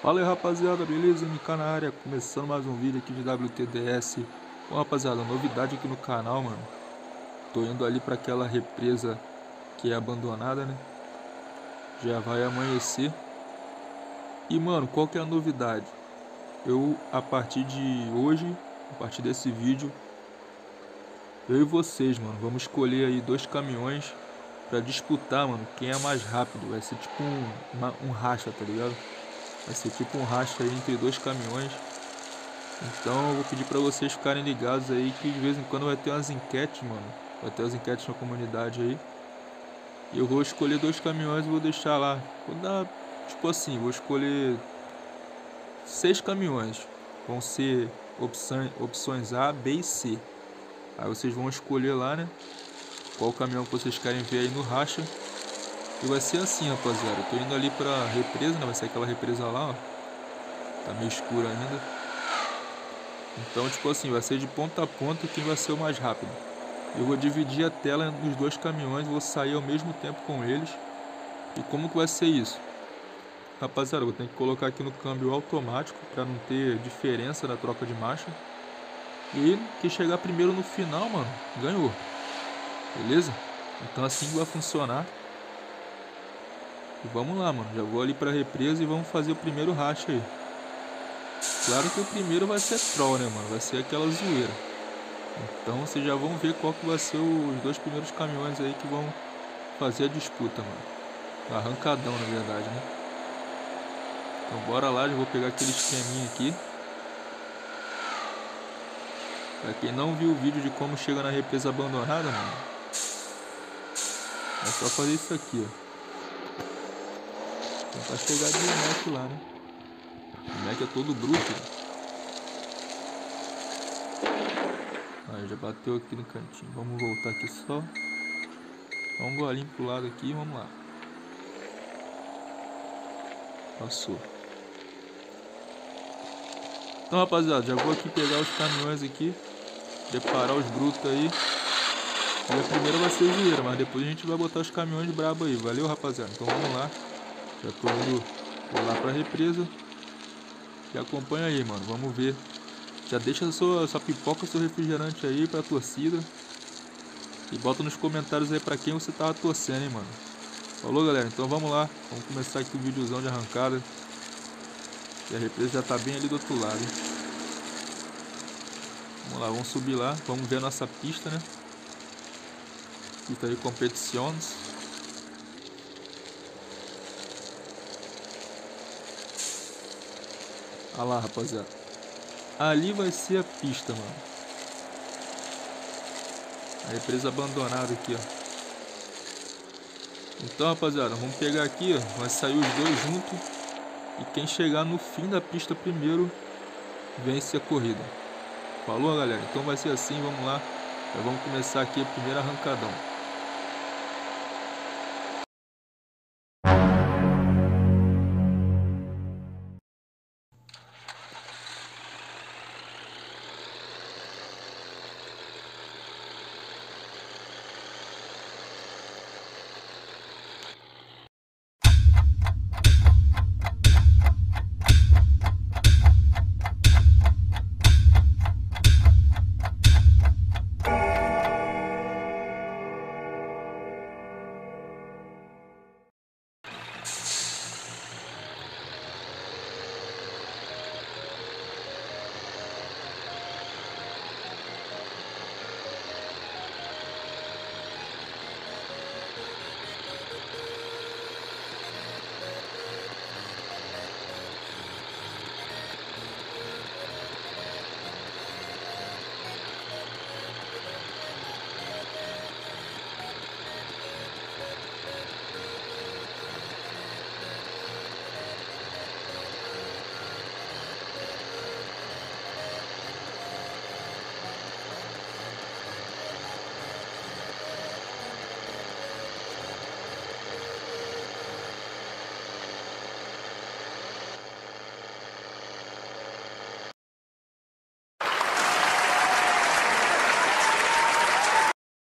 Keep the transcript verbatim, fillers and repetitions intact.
Fala aí rapaziada, beleza? M K na área, começando mais um vídeo aqui de W T D S. Bom rapaziada, novidade aqui no canal, mano. Tô indo ali pra aquela represa que é abandonada, né? Já vai amanhecer. E mano, qual que é a novidade? Eu, a partir de hoje, a partir desse vídeo, eu e vocês, mano, vamos escolher aí dois caminhões pra disputar, mano, quem é mais rápido. Vai ser tipo um, uma, um racha, tá ligado? Vai ser tipo um racha aí entre dois caminhões. Então eu vou pedir pra vocês ficarem ligados aí que de vez em quando vai ter umas enquetes, mano. Vai ter umas enquetes na comunidade aí. E eu vou escolher dois caminhões e vou deixar lá. Vou dar, tipo assim, vou escolher seis caminhões. Vão ser opções, opções A, B e C. Aí vocês vão escolher lá, né? Qual caminhão que vocês querem ver aí no racha. E vai ser assim, rapaziada. Eu tô indo ali pra represa, né? Vai ser aquela represa lá, ó. Tá meio escuro ainda. Então, tipo assim, vai ser de ponta a ponta quem vai ser o mais rápido. Eu vou dividir a tela nos dois caminhões, vou sair ao mesmo tempo com eles. E como que vai ser isso? Rapaziada, eu vou ter que colocar aqui no câmbio automático para não ter diferença na troca de marcha. E quem chegar primeiro no final, mano, ganhou. Beleza? Então assim que vai funcionar. E vamos lá, mano. Já vou ali pra represa e vamos fazer o primeiro racha aí. Claro que o primeiro vai ser troll, né, mano? Vai ser aquela zoeira. Então vocês já vão ver qual que vai ser os dois primeiros caminhões aí que vão fazer a disputa, mano. Arrancadão, na verdade, né? Então bora lá, já vou pegar aquele esqueminha aqui. Pra quem não viu o vídeo de como chega na represa abandonada, mano, é só fazer isso aqui, ó. Tentar chegar de Mac lá, né? O Mac é todo bruto. Aí já bateu aqui no cantinho. Vamos voltar aqui só. Dá um golinho pro lado aqui e vamos lá. Passou. Então rapaziada, já vou aqui pegar os caminhões aqui. Preparar os brutos aí. E a primeira vai ser zoeira, mas depois a gente vai botar os caminhões brabo aí. Valeu rapaziada, então vamos lá. Já tô indo lá pra represa. E acompanha aí, mano, vamos ver. Já deixa a sua, sua pipoca, seu refrigerante aí pra torcida. E bota nos comentários aí pra quem você tava torcendo, hein, mano. Falou galera, então vamos lá. Vamos começar aqui o videozão de arrancada. E a represa já tá bem ali do outro lado, hein? Vamos lá, vamos subir lá. Vamos ver a nossa pista, né? Pista de competições. Olha lá, rapaziada. Ali vai ser a pista, mano. A represa abandonada aqui, ó. Então, rapaziada, vamos pegar aqui, ó. Vai sair os dois juntos. E quem chegar no fim da pista primeiro vence a corrida. Falou, galera? Então vai ser assim, vamos lá. Já vamos começar aqui a primeira arrancadão.